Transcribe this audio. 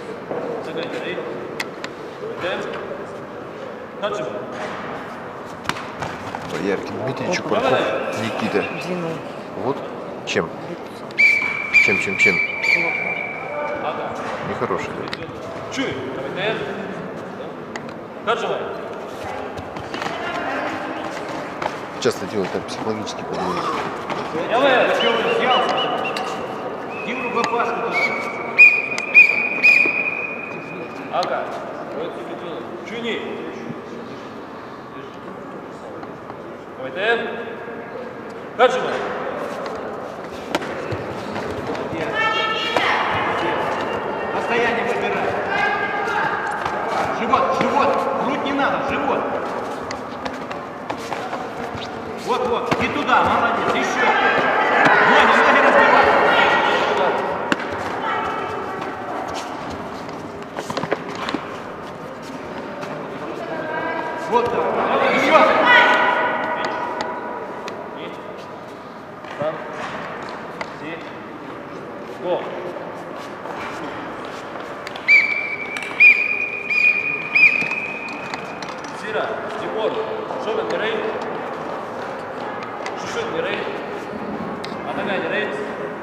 Бояркин Дмитрий, Чупарков Никита. Вот чем? Чем? Нехороший. Часто делают так психологически подводить. Ага. Чуни. Давайте. Хаджима. Расстояние выбирай. Живот. Грудь не надо, живот. Вот. И туда, молодец. Еще. Ноги разбивай. Вот так. Еще. Го. Сира, Тимур, Шовен не рейд. Шушет не рейд. Атага не рейд.